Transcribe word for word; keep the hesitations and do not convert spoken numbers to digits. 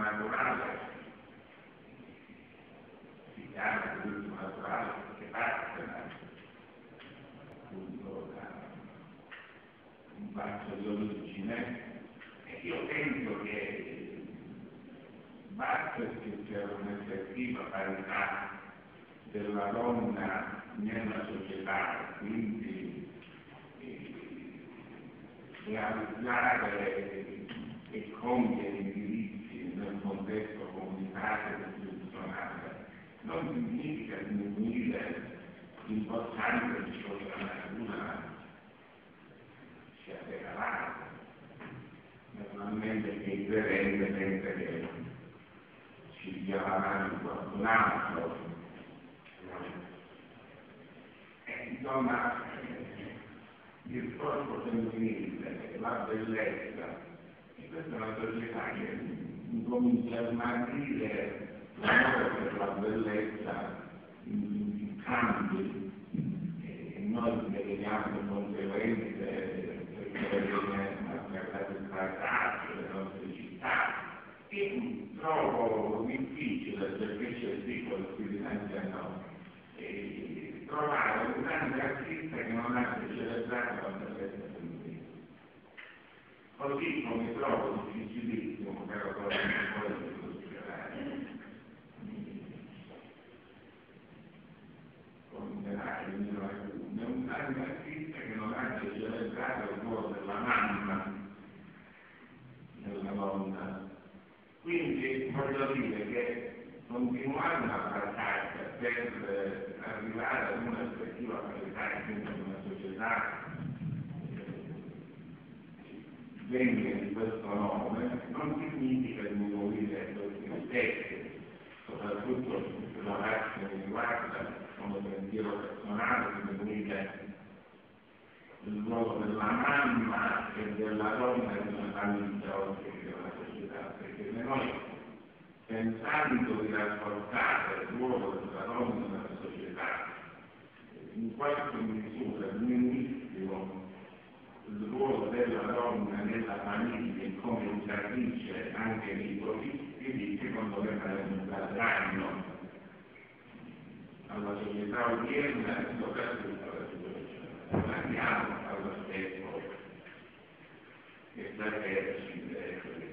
naturale si chiama turismo naturale perché parte da appunto da un basso di origine, e io penso che basta che c'è un'effettiva parità della donna nella società, quindi eh, realizzare e compiere i diritti nel contesto comunitario e istituzionale non significa diminuire l'importanza di ciò che la natura ci ha regalato. Naturalmente che il credente pensa che ci dia la mano di qualcun altro. Insomma, il corpo femminile, la bellezza, e questa è una società che comincia a smarrire l'amore per la bellezza in campi, e noi ne vediamo le conseguenze perché viene maltrattato il paesaggio, le nostre città, e trovo difficile, perché c'è il piccolo qui dinanzi a noi, trovare un grande artista che non abbia celebrato la bellezza femminile. Così come trovo difficilissimo, però poi di considerare considerare un grande artista che non abbia celebrato il ruolo della mamma della donna. Quindi voglio dire che continuare una battaglia per arrivare ad una effettiva parità in una società degna di questo nome non significa diminuire questi aspetti, soprattutto per la parte che mi riguarda come pensiero personale, diminuire il ruolo della mamma e della donna in una famiglia oltre che della società, perché se noi, pensando di rafforzare il ruolo della donna nella società, in qualche misura diminuissimo il ruolo della donna nella famiglia e come interdice anche nei propri figli, secondo me sarebbe un danno alla società odierna e soprattutto alla società. Andiamo allo stesso che sta per